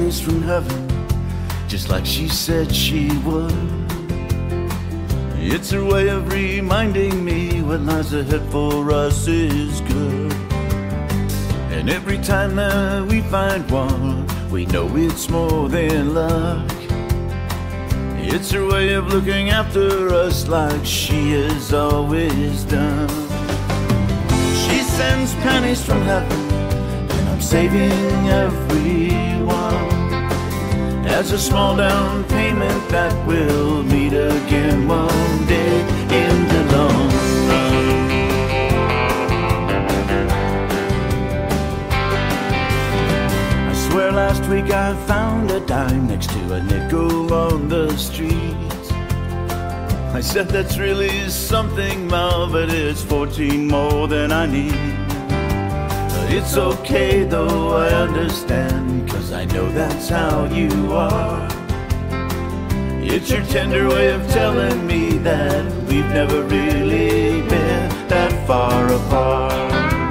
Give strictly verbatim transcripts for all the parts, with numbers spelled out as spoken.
pennies from heaven, just like she said she would. It's her way of reminding me what lies ahead for us is good. And every time that we find one, we know it's more than luck. It's her way of looking after us like she has always done. She sends pennies from heaven, and I'm saving every one as a small down payment that we'll meet again one day in the long run. I swear last week I found a dime next to a nickel on the street. I said that's really something, Ma, but it's fourteen more than I need. But it's okay though, I understand, 'cause I know that's how you are. It's your tender way of telling me that we've never really been that far apart.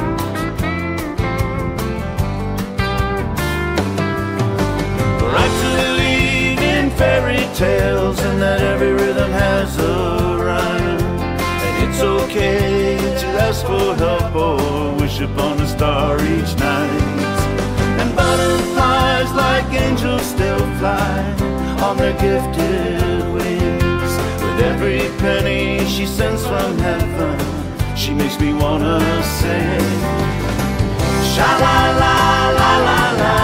I believe in fairy tales and that every rhythm has a rhyme. And it's okay to ask for help or wish upon a star each night. And butterflies like angels still fly on their gifted wings. With every penny she sends from heaven, she makes me wanna sing. Sha-la-la-la-la-la-la.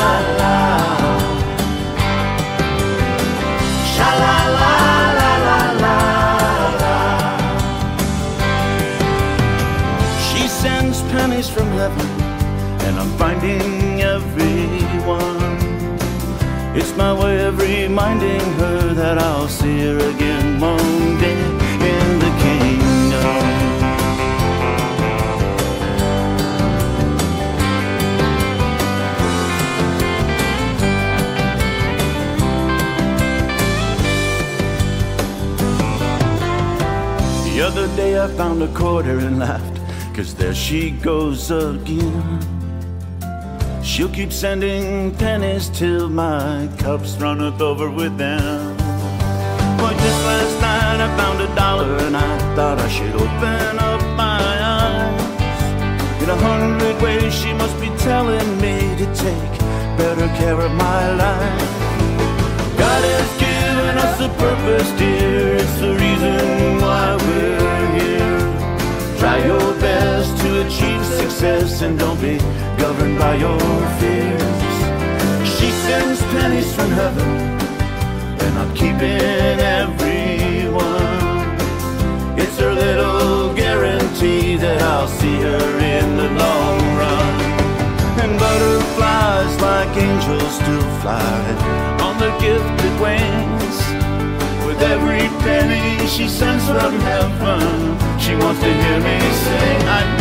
Sha-la-la-la-la-la-la. She sends pennies from heaven, and I'm finding everyone. It's my way of reminding her that I'll see her again one day in the kingdom. The other day I found a quarter and laughed, 'cause there she goes again. She'll keep sending pennies till my cups runneth over with them. But just last night I found a dollar and I thought I should open up my eyes. In a hundred ways she must be telling me to take better care of my life. God has given us a purpose, dear, it's the reason why we're here. Try your best to achieve success and don't be governed by your fears. She sends pennies from heaven, and I'm keeping every one. It's her little guarantee that I'll see her in the long run. And butterflies like angels still fly on their gifted wings. With every penny she sends from heaven, she wants to hear me sing. I